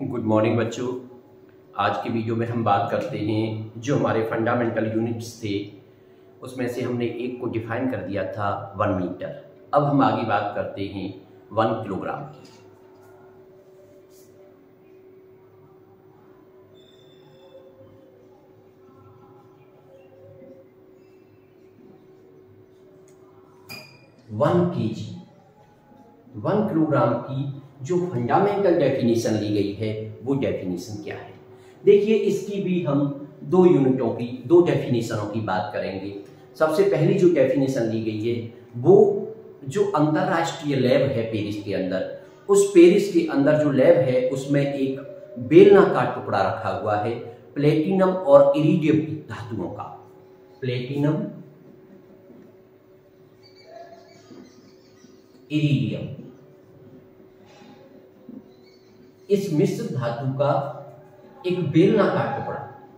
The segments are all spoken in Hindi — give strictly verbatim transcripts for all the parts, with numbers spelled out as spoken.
गुड मॉर्निंग बच्चों। आज की वीडियो में हम बात करते हैं जो हमारे फंडामेंटल यूनिट्स थे उसमें से हमने एक को डिफाइन कर दिया था वन मीटर। अब हम आगे बात करते हैं वन किलोग्राम की। वन केजी, वन किलोग्राम की जो फंडामेंटल डेफिनेशन ली गई है वो डेफिनेशन क्या है। देखिए, इसकी भी हम दो यूनिटों की दो डेफिनेशनों की बात करेंगे। सबसे पहली जो डेफिनेशन ली गई है वो जो अंतरराष्ट्रीय लैब है पेरिस के अंदर, उस पेरिस के अंदर जो लैब है उसमें एक बेलनाकार टुकड़ा रखा हुआ है प्लेटिनम और इरिडियम धातुओं का। प्लेटिनम इरिडियम, इस मिश्र धातु का एक बेलनाकार टुकड़ा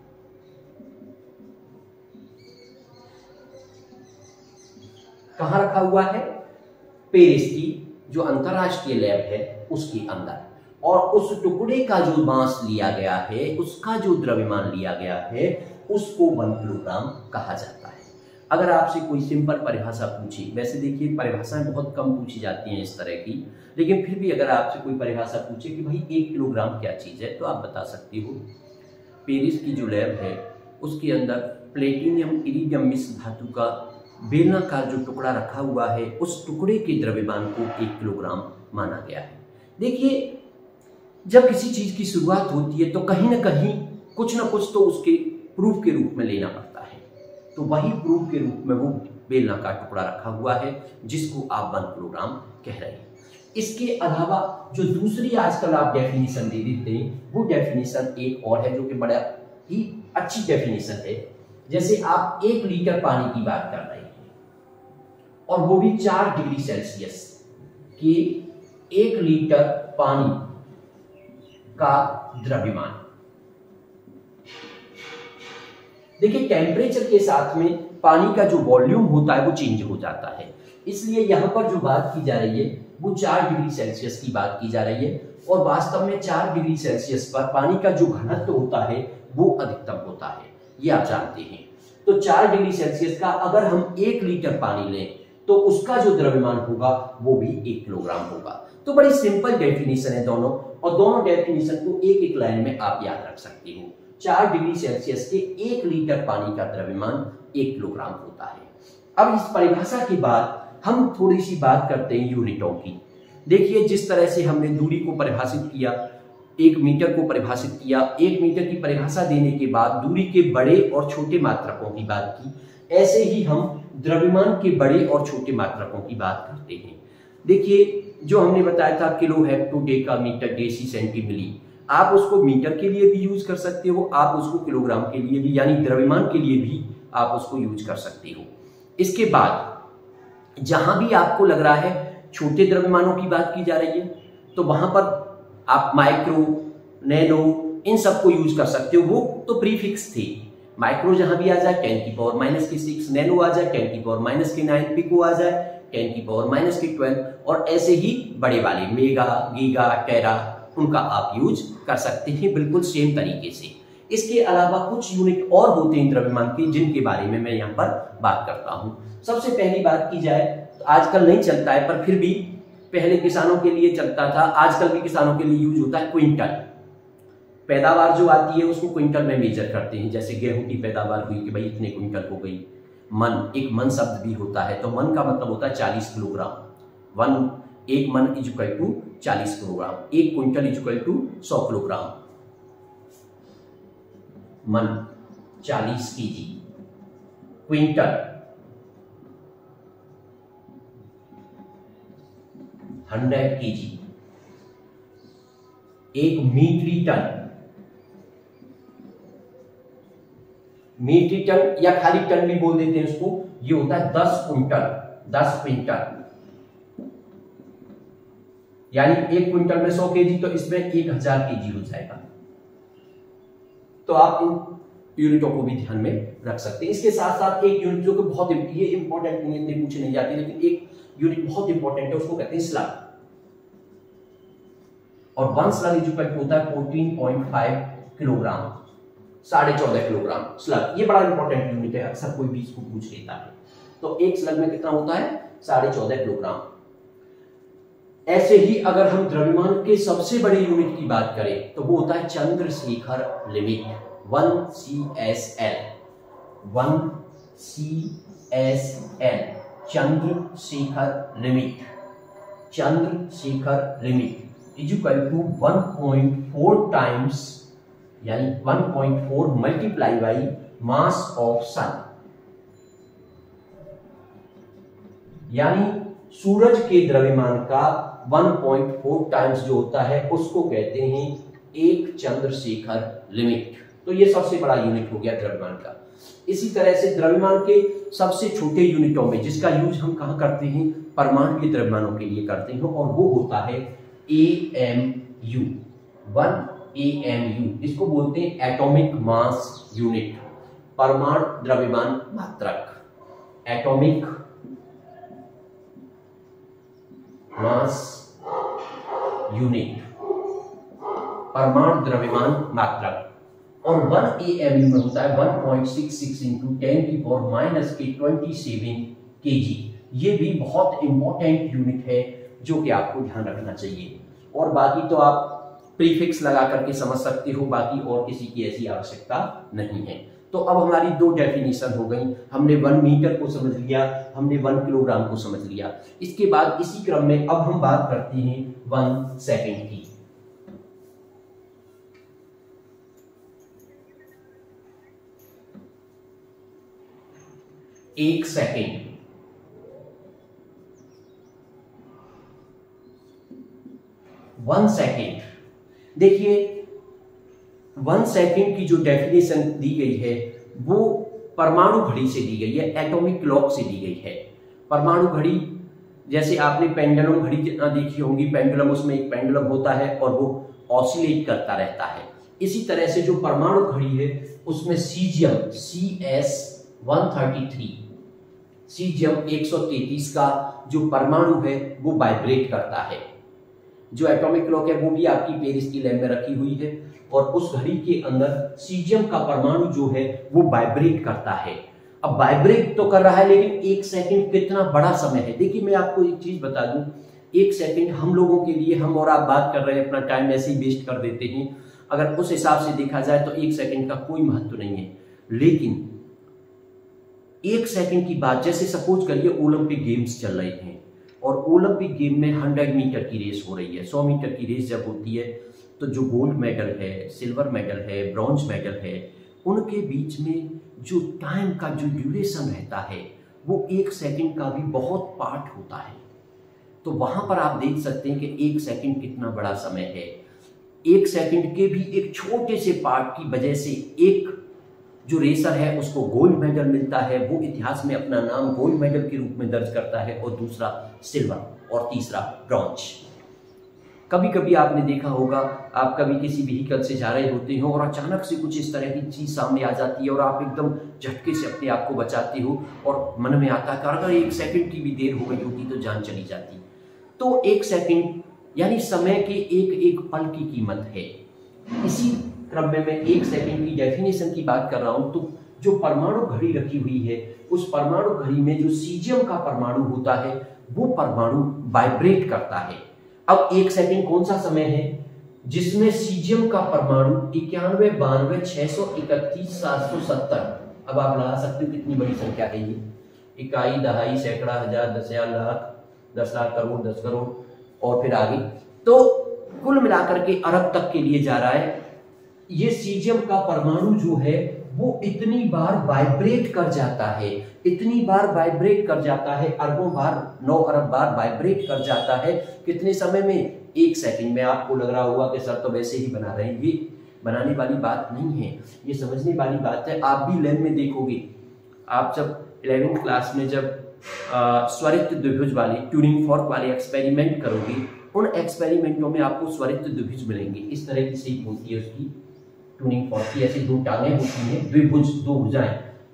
कहां रखा हुआ है? पेरिस की जो अंतरराष्ट्रीय लैब है उसके अंदर। और उस टुकड़े का जो मास लिया गया है, उसका जो द्रव्यमान लिया गया है, उसको वन किलोग्राम कहा जाता है। अगर आपसे कोई सिंपल परिभाषा पूछी, वैसे देखिए परिभाषाएं बहुत कम पूछी जाती हैं इस तरह की, लेकिन फिर भी अगर आपसे कोई परिभाषा पूछे कि भाई एक किलोग्राम क्या चीज़ है, तो आप बता सकती हो पेरिस की जो लैब है उसके अंदर प्लेटिनियम इरिडियम मिश्र धातु का बेलनाकार जो टुकड़ा रखा हुआ है, उस टुकड़े के द्रव्यमान को एक किलोग्राम माना गया है। देखिए, जब किसी चीज़ की शुरुआत होती है तो कहीं ना कहीं कुछ ना कुछ तो उसके प्रूफ के रूप में लेना पड़ता है, तो वही प्रूफ के रूप में वो बेलनाकार टुकड़ा रखा हुआ है जिसको आप वन किलोग्राम कह रहे हैं। इसके अलावा जो दूसरी आजकल आप डेफिनेशन दे देते हैं वो डेफिनेशन एक और है जो कि बड़ा ही अच्छी डेफिनेशन है। जैसे आप एक लीटर पानी की बात कर रहे हैं और वो भी चार डिग्री सेल्सियस के एक लीटर पानी का द्रव्यमान। देखिए, टेम्परेचर के साथ में पानी का जो वॉल्यूम होता है वो चेंज हो जाता है, इसलिए यहां पर जो बात की जा रही है वो चार डिग्री सेल्सियस की बात की जा रही है। और वास्तव में चार डिग्री सेल्सियस पर पानी का जो घनत्व होता है वो अधिकतम होता है, ये आप जानते हैं। तो चार डिग्री सेल्सियस का अगर हम एक लीटर पानी लें तो उसका जो द्रव्यमान होगा वो भी एक किलोग्राम होगा। तो बड़ी सिंपल डेफिनेशन है दोनों, और दोनों डेफिनेशन को एक एक लाइन में आप याद रख सकते हो। चार डिग्री सेल्सियस के एक लीटर पानी का द्रव्यमान एक किलोग्राम होता है। अब इस परिभाषा के बाद हम थोड़ी सी बात करते हैं यूनिटों की। देखिए, जिस तरह से हमने दूरी को परिभाषित किया, एक मीटर को परिभाषित किया, एक मीटर की परिभाषा देने के बाद दूरी के बड़े और छोटे मात्रकों की बात की, ऐसे ही हम द्रव्यमान के बड़े और छोटे मात्रकों की बात करते हैं। देखिए, जो हमने बताया था kilo, hecto, deca, metre, deci, centi milli, आप उसको मीटर के लिए भी यूज कर सकते हो, आप उसको किलोग्राम के लिए भी यानी द्रव्यमान के लिए भी आप उसको यूज कर सकते हो। इसके बाद जहां भी आपको लग रहा है छोटे द्रव्यमानों की बात की जा रही है तो वहां पर आप माइक्रो, नैनो, इन सबको यूज कर सकते हो। वो तो प्रीफिक्स थे। माइक्रो जहां भी आ जाए टेन की पावर माइनस के सिक्स, नैनो आ जाए टेन की पावर माइनस के नाइन, पिको आ जाए टेन की पावर माइनस के ट्वेल्व, और ऐसे ही बड़े वाले मेगा, गीगा, टेरा, उनका आप यूज कर सकते हैं बिल्कुल सेम तरीके से। इसके अलावा कुछ यूनिट और होते हैं द्रव्यमान के जिनके बारे में मैं यहाँ पर बात करता हूँ। सबसे पहली बात की जाए तो आजकल नहीं चलता है, पर फिर भी पहले किसानों के लिए चलता था, आजकल भी किसानों के लिए यूज होता है, क्विंटल। पैदावार जो आती है उसको क्विंटल में मेजर करते हैं। जैसे गेहूं की पैदावार हुई कि भाई इतने क्विंटल हो गई। मन, एक मन शब्द भी होता है, तो मन का मतलब होता है चालीस किलोग्राम। वन, एक मन इज इक्वल टू चालीस किलोग्राम, एक क्विंटल इज इक्वल टू सौ किलोग्राम। मन चालीस केजी, क्विंटल हंड्रेड केजी, एक मीट्रिक टन। मीट्रिक टन या खाली टन भी बोल देते हैं उसको, ये होता है दस क्विंटल, दस क्विंटल यानी एक क्विंटल में सौ केजी, तो इसमें एक हजार केजी हो जाएगा। तो आप इन यूनिटों को भी ध्यान में रख सकते हैं। इसके साथ साथ एक यूनिट जो कि बहुत ये इंपॉर्टेंट नहीं, इतने पूछे नहीं जाते, लेकिन एक यूनिट बहुत इंपॉर्टेंट है, उसको कहते हैं स्लग। और one slug is equal to होता है फोर्टीन पॉइंट फाइव किलोग्राम, साढ़े चौदह किलोग्राम स्लग। ये बड़ा इंपॉर्टेंट यूनिट है, अक्सर कोई भी इसको पूछ लेता है। तो एक स्लग में कितना होता है, साढ़े चौदह किलोग्राम। ऐसे ही अगर हम द्रव्यमान के सबसे बड़े यूनिट की बात करें तो वो होता है Chandrasekhar limit, one C S L, one C S L, Chandrasekhar limit, Chandrasekhar limit is equal to one point four times, यानी one point four multiply by mass of sun, यानी सूरज के द्रव्यमान का वन पॉइंट फोर टाइम्स जो होता है उसको कहते हैं एक चंद्रशेखर लिमिट। तो ये सबसे बड़ा यूनिट हो गया द्रव्यमान का। इसी तरह से द्रव्यमान के सबसे छोटे यूनिटों में जिसका यूज हम कहां करते हैं, परमाणु के द्रव्यमानों के लिए करते हैं, और वो होता है A M U, one A M U. इसको बोलते हैं एटॉमिक मास यूनिट, परमाणु द्रव्यमान मात्रक, एटॉमिक मास यूनिट, परमाणु द्रव्यमान मात्रक। और वन ए एम यू में होता है one point six six into ten की पावर माइनस के ट्वेंटी सेवन केजी। ये भी बहुत इंपॉर्टेंट यूनिट है जो कि आपको ध्यान रखना चाहिए। और बाकी तो आप प्रीफिक्स लगा करके समझ सकते हो, बाकी और किसी की ऐसी आवश्यकता नहीं है। तो अब हमारी दो डेफिनेशन हो गई, हमने वन मीटर को समझ लिया, हमने वन किलोग्राम को समझ लिया। इसके बाद इसी क्रम में अब हम बात करते हैं वन सेकेंड की। एक सेकेंड, वन सेकेंड, देखिए वन सेकेंड की जो डेफिनेशन दी गई है वो परमाणु घड़ी से दी गई है, एटॉमिक क्लॉक से दी गई है। परमाणु घड़ी जैसे आपने पेंडुलम घड़ी जितना देखी होंगी, पेंडुलम उसमें एक पेंडुलम होता है और वो ऑसिलेट करता रहता है। इसी तरह से जो परमाणु घड़ी है उसमें caesium C S one thirty three, caesium एक सौ तैंतीस का जो परमाणु है वो वाइब्रेट करता है। जो एटॉमिक क्लॉक है वो भी आपकी पेरिस की लैब में रखी हुई है, और उस घड़ी के अंदर सीजियम का परमाणु जो है वो वाइब्रेट करता है। अब वाइब्रेट तो कर रहा है, लेकिन एक सेकंड कितना बड़ा समय है। देखिए मैं आपको एक चीज बता दूं, एक सेकंड हम लोगों के लिए, हम और आप बात कर रहे हैं, अपना टाइम ऐसे ही वेस्ट कर देते हैं। अगर उस हिसाब से देखा जाए तो एक सेकंड का कोई महत्व नहीं है। लेकिन एक सेकंड की बात, जैसे सपोज करिए ओलंपिक गेम्स चल रहे हैं और ओलंपिक गेम में हंड्रेड मीटर की रेस हो रही है, सौ मीटर की रेस जब होती है तो जो गोल्ड मेडल है, सिल्वर मेडल है, ब्रॉन्ज मेडल है, उनके बीच में जो टाइम का जो ड्यूरेशन रहता है वो एक सेकंड का भी बहुत पार्ट होता है। तो वहां पर आप देख सकते हैं कि एक सेकंड कितना बड़ा समय है। एक सेकंड के भी एक छोटे से पार्ट की वजह से एक जो रेसर है उसको गोल्ड मेडल मिलता है, वो इतिहास में अपना नाम गोल्ड मेडल के रूप में दर्ज करता है, और दूसरा सिल्वर और तीसरा ब्रॉन्ज। कभी कभी आपने देखा होगा, आप कभी किसी व्हीकल से जा रहे होते हो और अचानक से कुछ इस तरह की चीज सामने आ जाती है और आप एकदम झटके से अपने आप को बचाते हो और मन में आता है कि अगर एक सेकंड की भी देर हो गई होती तो जान चली जाती। तो एक सेकंड यानी समय के एक एक पल की कीमत है। इसी क्रम में मैं एक सेकंड की डेफिनेशन की बात कर रहा हूं, तो जो परमाणु घड़ी रखी हुई है उस परमाणु घड़ी में जो सीजियम का परमाणु होता है वो परमाणु वाइब्रेट करता है। अब एक सेकंड कौन सा समय है जिसमें सीजियम का परमाणु इक्यानवे बानवे छह सौ इकतीस सात सौ सत्तर, अब आप लगा सकते हो कितनी बड़ी संख्या है ये, इकाई दहाई सैकड़ा हजार दस हजार लाख दस लाख करोड़ दस करोड़ और फिर आगे, तो कुल मिलाकर के अरब तक के लिए जा रहा है। ये सीजियम का परमाणु जो है वो इतनी बार वाइब्रेट कर जाता है, इतनी बार वाइब्रेट कर जाता है, अरबों बार, नौ अरब बार वाइब्रेट कर जाता है। कितने समय में? एक सेकंड में। आपको लग रहा होगा कि सर तो वैसे ही बना रहे हैं, ये बनाने वाली बात नहीं है, ये समझने वाली बात है। आप भी लैब में देखोगे, आप जब इलेवेंथ क्लास में जब स्वरित द्विभुज वाले ट्यूनिंग फॉर्क वाले एक्सपेरिमेंट करोगे, उन एक्सपेरिमेंटों में आपको स्वरित द्विभुज मिलेंगे। इस तरह की शेप होती है उसकी, ट्यूनिंग फॉर्क की, ऐसी दो टांगें होती हैं, द्विभुज, दो भुजाएं,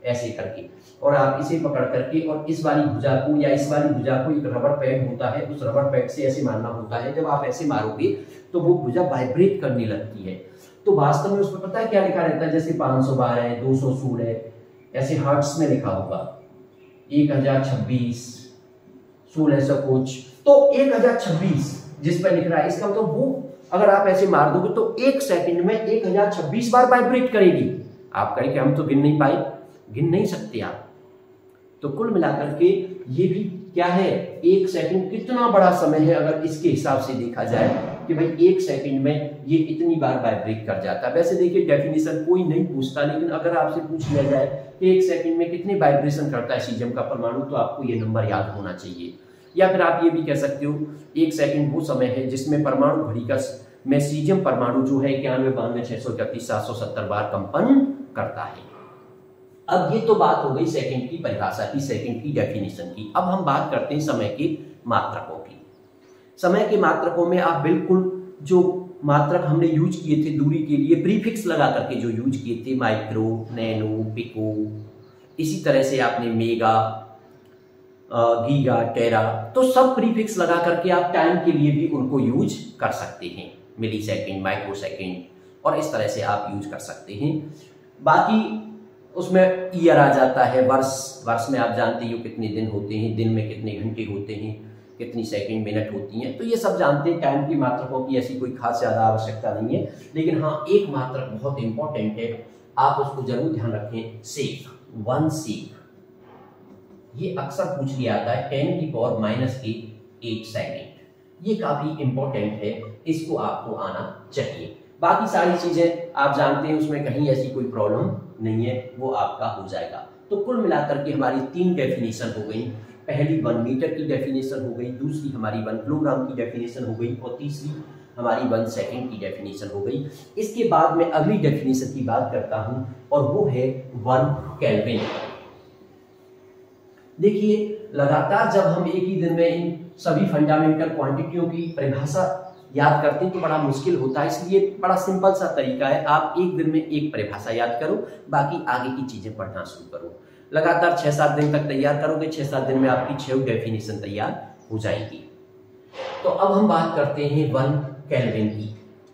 ऐसे करके, और आप इसे पकड़ करके और इस वाली भुजा को या इस वाली भुजा को एक रबर पैड होता है, उस रबर पैड से ऐसे मारना होता है। जब आप ऐसे मारोगे तो वो भुजा वाइब्रेट करने लगती है। तो वास्तव में उसमें पता है क्या लिखा रहता है, जैसे पाँच सौ बार है, दो सौ सोलह है, ऐसे हर्ट्स में लिखा होगा, एक हजार छब्बीस, सोलह सौ कुछ, तो एक हजार छब्बीस जिस पर लिख रहा है, इसका मतलब तो वो अगर आप ऐसे मार दोगे तो एक सेकंड में एक हजार छब्बीस बार वाइब्रेट करेगी। आप कहेंगे हम तो गिन नहीं पाए, गिन नहीं सकते आप। तो कुल मिलाकर के ये भी क्या है, एक सेकंड कितना बड़ा समय है अगर इसके हिसाब से देखा जाए कि भाई एक सेकंड में ये इतनी बार वाइब्रेट कर जाता है। वैसे देखिए डेफिनेशन कोई नहीं पूछता, लेकिन अगर आपसे पूछ लिया जाए कि एक सेकंड में कितनी वाइब्रेशन करता है सीजियम का परमाणु, तो आपको ये नंबर याद होना चाहिए। या फिर आप ये भी कह सकते हो एक सेकंड वो समय है जिसमें परमाणु घड़ी का में सीजियम परमाणु जो है इक्यानवे बानवे छह सौ इकतीस सात सौ सत्तर बार कंपन करता है। अब ये तो बात हो गई सेकंड की परिभाषा की, सेकंड की डेफिनेशन की। अब हम बात करते हैं समय के मात्रकों की। समय के मात्रकों में आप बिल्कुल जो मात्रक हमने यूज किए थे दूरी के लिए, प्रीफिक्स लगा करके जो यूज किए थे, माइक्रो, नैनो, पिको, इसी तरह से आपने मेगा, गीगा, टेरा, तो सब प्रीफिक्स लगा करके आप टाइम के लिए भी उनको यूज कर सकते हैं, मिली सेकेंड, माइक्रो सेकेंड, और इस तरह से आप यूज कर सकते हैं। बाकी उसमें ईयर आ जाता है, वर्ष, वर्ष में आप जानते हो कितने दिन होते हैं, दिन में कितने घंटे होते हैं, कितनी सेकंड मिनट होती हैं, तो ये सब जानते हैं। टाइम की मात्रकों की ऐसी कोई खास ज़्यादा आवश्यकता नहीं है, लेकिन हाँ एक मात्रक बहुत इंपॉर्टेंट है, आप उसको जरूर ध्यान रखें, सेक, वन सेक। ये अक्सर पूछ लिया आता है, टेन की पावर माइनस के एट सेकेंड, ये काफी इंपॉर्टेंट है, इसको आपको आना चाहिए। बाकी सारी चीजें आप जानते हैं, उसमें कहीं ऐसी कोई प्रॉब्लम नहीं है, वो आपका हो जाएगा। तो कुल मिलाकर के हमारी तीन डेफिनेशन हो गई, पहली वन मीटर की डेफिनेशन हो गई, दूसरी हमारी वन किलोग्राम की डेफिनेशन हो गई, और तीसरी हमारी वन सेकेंड की डेफिनेशन हो गई। इसके बाद में अगली डेफिनेशन की बात करता हूं, और वो है वन केल्विन। देखिए लगातार जब हम एक ही दिन में इन सभी फंडामेंटल क्वांटिटियों की परिभाषा याद करते हैं तो बड़ा मुश्किल होता है, इसलिए बड़ा सिंपल सा तरीका है, आप एक दिन में एक परिभाषा याद करो, बाकी आगे की चीजें पढ़ना शुरू करो। लगातार छह सात दिन तक तैयार करोगे, छह सात दिन में आपकी छह डेफिनेशन तैयार हो जाएगी। तो अब हम बात करते हैं वन केल्विन की।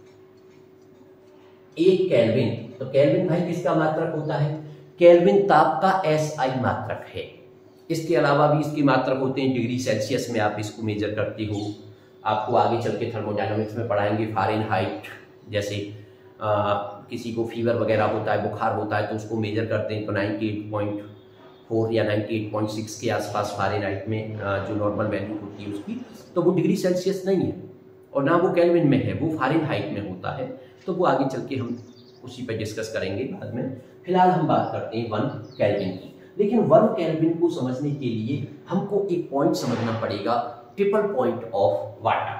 एक केल्विन, तो केल्विन भाई किसका मात्रक होता है? केल्विन ताप का एस आई मात्रक है। इसके अलावा भी इसके मात्रक होते हैं, डिग्री सेल्सियस में आप इसको मेजर करते हो, आपको आगे चल के थर्मोडायनामिक्स में पढ़ाएंगे, फ़ारेनहाइट, जैसे आ, किसी को फीवर वगैरह होता है, बुखार होता है तो उसको मेजर करते हैं, तो अट्ठानवे पॉइंट चार या अट्ठानवे पॉइंट छह के आसपास फ़ारेनहाइट में आ, जो नॉर्मल वैल्यू होती है उसकी, तो वो डिग्री सेल्सियस नहीं है और ना वो केल्विन में है, वो फ़ारेनहाइट में होता है। तो वो आगे चल के हम उसी पर डिस्कस करेंगे बाद में। फिलहाल हम बात करते हैं वन केल्विन की। लेकिन वन केल्विन को समझने के लिए हमको एक पॉइंट समझना पड़ेगा, ट्रिपल पॉइंट ऑफ वाटर।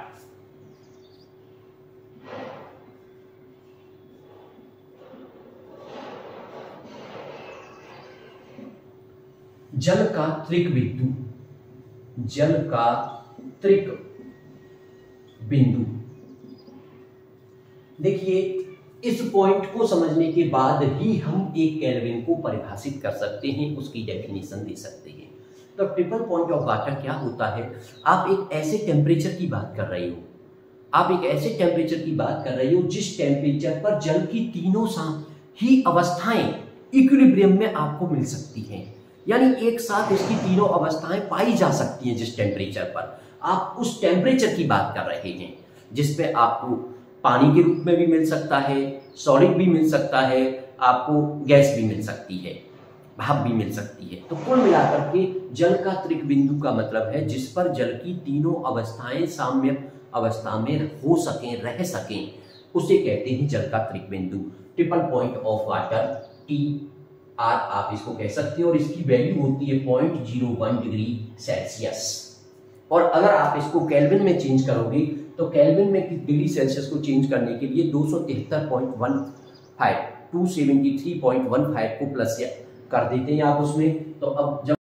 जल का त्रिक बिंदु, जल का त्रिक बिंदु। देखिए इस पॉइंट को समझने के बाद ही हम एक केल्विन को परिभाषित कर सकते हैं, उसकी डेफिनेशन दे सकते हैं। तो ट्रिपल पॉइंट ऑफ वाटर क्या होता है? आप एक ऐसे टेम्परेचर की बात कर रहे हो, आप एक ऐसे टेम्परेचर की बात कर रहे हो जिस टेम्परेचर पर जल की तीनों ही अवस्थाएं इक्विलिब्रियम में आपको मिल सकती हैं, यानी एक साथ इसकी तीनों अवस्थाएं पाई जा सकती हैं। जिस टेम्परेचर पर आप उस टेम्परेचर की बात कर रहे हैं जिसपे आपको पानी के रूप में भी मिल सकता है, सॉलिड भी मिल सकता है, आपको गैस भी मिल सकती है, भाप भी मिल सकती है। तो कुल मिलाकर के जल का त्रिक बिंदु का मतलब है जिस पर जल की तीनों अवस्थाएं साम्य अवस्था में हो सकें, रह सकें, उसे कहते हैं जल का त्रिक बिंदु, triple point of water, T R आप इसको कह सकते हो। और इसकी वैल्यू होती है point zero one degree Celsius. और अगर आप इसको केल्विन में चेंज करोगे तो केल्विन में डिग्री सेल्सियस को चेंज करने के लिए दो सौ तिहत्तर point one five, two seventy three point one five को प्लस कर देते हैं आप उसमें। तो अब जब